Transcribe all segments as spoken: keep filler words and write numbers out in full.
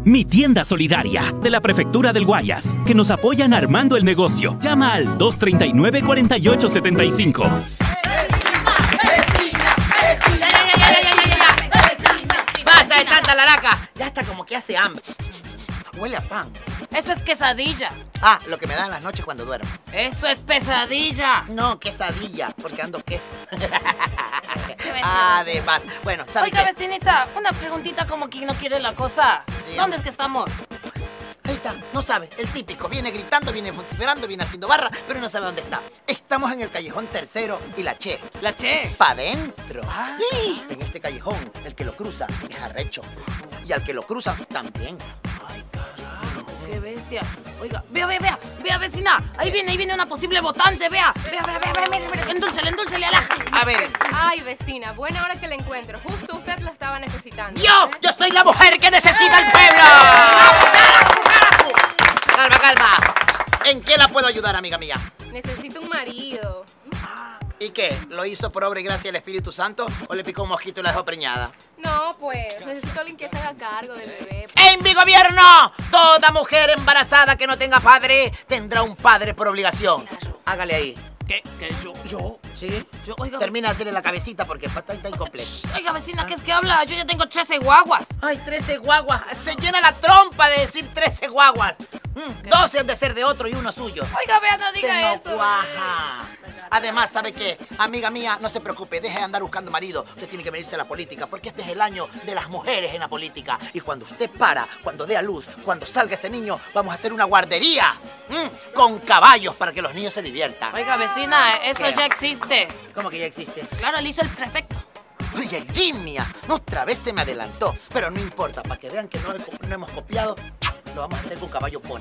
Mi Tienda Solidaria, de la Prefectura del Guayas, que nos apoyan armando el negocio. Llama al dos treinta y nueve, cuarenta y ocho setenta y cinco. ¡Basta de tanta laraca! Ya está como que hace hambre. Huele a pan. Eso es quesadilla. Ah, lo que me dan las noches cuando duermo. Esto es pesadilla. No, quesadilla, porque ando queso. Además, bueno, ¿sabes Oiga, qué? vecinita, una preguntita como quien no quiere la cosa. Dígame. ¿Dónde es que estamos? Ahí está, no sabe, el típico. Viene gritando, viene vociferando, viene haciendo barra, pero no sabe dónde está. Estamos en el callejón tercero y la Che. La Che. Pa' dentro. Ah. Sí. En este callejón, el que lo cruza es arrecho. Y al que lo cruza, también. Ay, carajo, qué bestia. Oiga, vea, vea, vea, vea, vecina. Ahí viene, ahí viene una posible votante, vea. Vea, vea, vea, vea, vea, vea. Endúlcele, endúlcele a la... A ver. Ay, vecina, buena hora que la encuentro. Justo usted lo estaba necesitando. ¡Yo! ¡Yo soy la mujer que necesita el pueblo! Calma, calma. ¿En qué la puedo ayudar, amiga mía? Necesito un marido. ¿Y qué? ¿Lo hizo por obra y gracia del Espíritu Santo o le picó un mosquito y la dejó preñada? No, pues, necesito a alguien que se haga cargo del bebé. ¡En mi gobierno! Toda mujer embarazada que no tenga padre tendrá un padre por obligación. Hágale ahí. ¿Qué? ¿Qué? ¿Yo? ¿Yo? ¿Sí? Yo, oiga... Termina de hacerle la cabecita porque está, está incompleto. Oiga, vecina, ¿qué es que habla? Yo ya tengo trece guaguas. ¡Ay, trece guaguas! Se llena la trompa de decir trece guaguas. Mm, doce han de ser de otro y uno suyo. Oiga, vea, no Que diga no eso. cuaja. Además, ¿sabe qué? Amiga mía, no se preocupe, deje de andar buscando marido. Usted tiene que venirse a la política, porque este es el año de las mujeres en la política. Y cuando usted para, cuando dé a luz, cuando salga ese niño, vamos a hacer una guardería mm, con caballos para que los niños se diviertan. Oiga, vecina, eso ¿Qué? ya existe. ¿Cómo que ya existe? Claro, lo hizo el prefecto. Oye, el Jimmy, otra vez se me adelantó. Pero no importa, para que vean que no, no hemos copiado, lo vamos a hacer con caballo pony.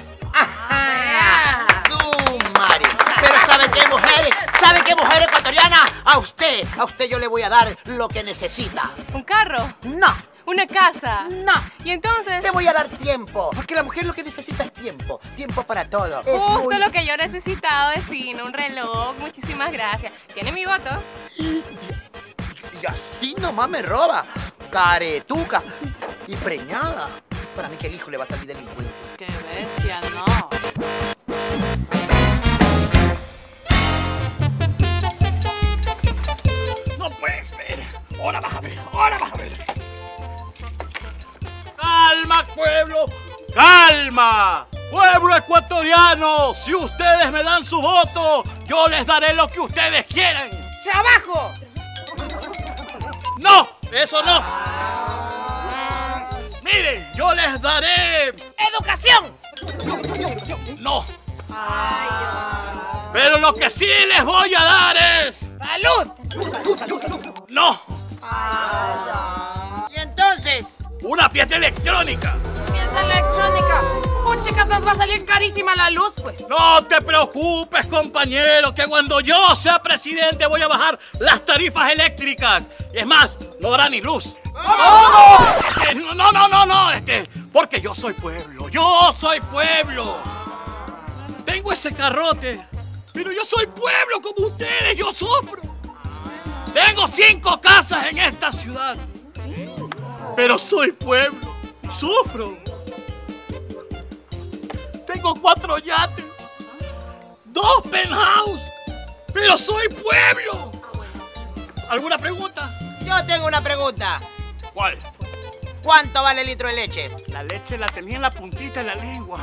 ¡Ajá! ¡Sumario! Pero ¿sabe qué, mujer? ¿Sabe qué, mujer ecuatoriana? A usted, a usted yo le voy a dar lo que necesita. ¿Un carro? No, ¿Una casa? no. ¿Y entonces? Le voy a dar tiempo, porque la mujer lo que necesita es tiempo. Tiempo para todo. Es Justo muy- lo que yo he necesitado, vecino, un reloj. Muchísimas gracias. ¿Tiene mi voto? Y así nomás me roba. Caretuca. Y preñada. Para mí que el hijo le va a salir delincuente. Qué bestia, no. No puede ser. Ahora vas a ver, ahora vas a ver. ¡Calma, pueblo! ¡Calma! ¡Pueblo ecuatoriano! Si ustedes me dan su voto, yo les daré lo que ustedes quieran. ¡Trabajo! ¡No! ¡Eso no! ¡Miren! ¡Yo les daré! ¡Educación! ¡No! Pero lo que sí les voy a dar es... ¡Salud! ¡No! ¿Y entonces? ¡Una fiesta electrónica! Piensa electrónica. Puchicas, nos va a salir carísima la luz, pues. No te preocupes, compañero, que cuando yo sea presidente voy a bajar las tarifas eléctricas. Y es más, no habrá ni luz. ¿Cómo? Este, no, no, no, no, no, este, porque yo soy pueblo, yo soy pueblo. Tengo ese carrote, pero yo soy pueblo como ustedes, yo sufro. Tengo cinco casas en esta ciudad, pero soy pueblo, sufro. Tengo cuatro yates, dos penthouse, pero soy pueblo. ¿Alguna pregunta? Yo tengo una pregunta. ¿Cuál? ¿Cuánto vale el litro de leche? La leche la tenía en la puntita de la lengua.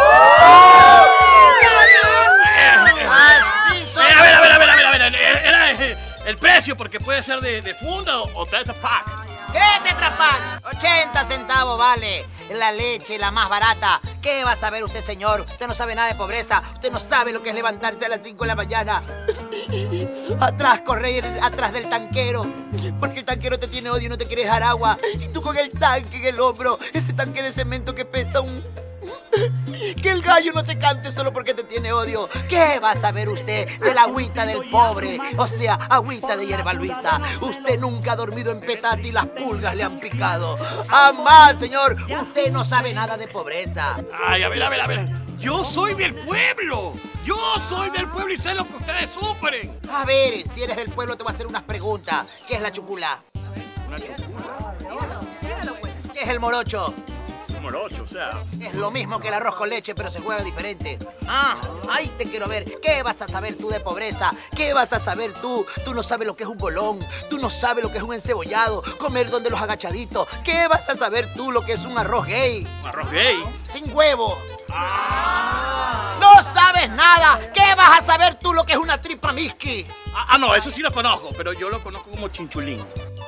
Así son. Eh, a ver, a ver, a ver, a ver, a ver. Era eh, el precio, porque puede ser de, de funda o, o Tetra Pak. ¿Qué Tetra Pak? ochenta centavos vale la leche, la más barata. ¿Qué va a saber usted, señor? Usted no sabe nada de pobreza. Usted no sabe lo que es levantarse a las cinco de la mañana. Atrás, correr atrás del tanquero. Porque el tanquero te tiene odio y no te quiere dejar agua. Y tú con el tanque en el hombro. Ese tanque de cemento que pesa un... Que el gallo no te cante solo porque te tiene odio. ¿Qué va a saber usted de la agüita del pobre? O sea, agüita de hierba Luisa. Usted nunca ha dormido en petate y las pulgas le han picado. Jamás, señor. Usted no sabe nada de pobreza. Ay, a ver, a ver, a ver. Yo soy del pueblo. Yo soy del pueblo y sé lo que ustedes sufren. A ver, si eres del pueblo te voy a hacer unas preguntas. ¿Qué es la chucula? Una chucula. ¿Qué es el morocho? morocho, o sea. Es lo mismo que el arroz con leche, pero se juega diferente. Ah, ahí te quiero ver. ¿Qué vas a saber tú de pobreza? ¿Qué vas a saber tú? Tú no sabes lo que es un bolón. Tú no sabes lo que es un encebollado. Comer donde los agachaditos. ¿Qué vas a saber tú lo que es un arroz gay? ¿Un arroz gay? Sin huevo. ¡No sabes nada! ¿Qué vas a saber tú lo que es una tripa miski? Ah, ah, no, eso sí lo conozco, pero yo lo conozco como chinchulín.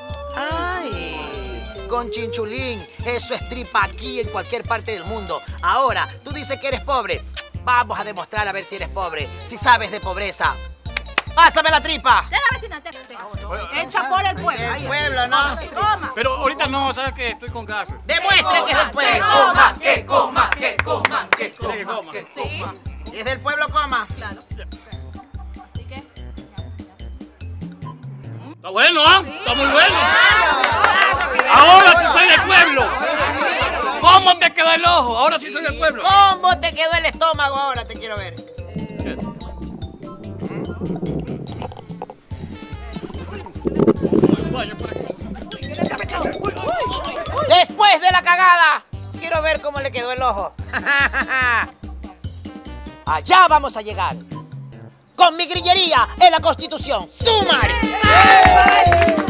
¡Ay! Con chinchulín. Eso es tripa aquí en cualquier parte del mundo. Ahora, tú dices que eres pobre. Vamos a demostrar a ver si eres pobre. Si sabes de pobreza. ¡Pásame la tripa! De la vecina, te, te. Echa por el pueblo. El ahí. pueblo, ¿no? Toma. Pero ahorita no, ¿sabes qué? Estoy con gases. Demuestre que es del Que pueblo. coma, que coma, que coma, que ¿Quiere que coma. coma? que Sí. coma. Si es del pueblo, coma. Claro. Así que. Está bueno, ¿ah? Está muy bueno. Ahora sí soy del pueblo. ¿Cómo te quedó el ojo? Ahora sí soy del pueblo. ¿Cómo te quedó el estómago ahora? Te quiero ver. Después de la cagada, quiero ver cómo le quedó el ojo. Allá vamos a llegar. Con mi grillería en la Constitución. ¡Sumar!